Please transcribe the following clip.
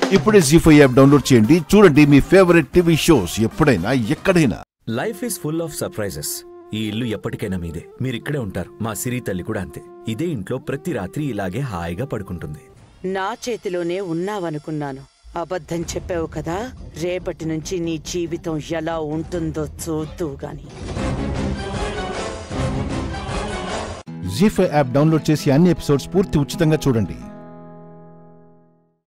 ఇప్పుడే జీ5 app download చేయండి. చూడండి మీ ఫేవరెట్ టీవీ షోస్ ఎప్పుడైనా ఎక్కడైనా. Life is full of surprises. ఈ ఇల్లు ఎప్పటికైనా మీదే. మీరిక్కడే ఉంటారు. మా సిరి తల్లి కూడా అంతే. ఇదే ఇంట్లో ప్రతి రాత్రి ఇలాగే హాయిగా పడుకుంటుంది. నా చేతిలోనే ఉన్నావనుకున్నాను. అబద్ధం చెప్పావు కదా. రేపటి నుంచి నీ జీవితం ఎలా ఉంటుందో చూద్దు గాని. జీ5 యాప్ డౌన్లోడ్ చేసి అన్ని ఎపిసోడ్స్ పూర్తి ఉచితంగా చూడండి.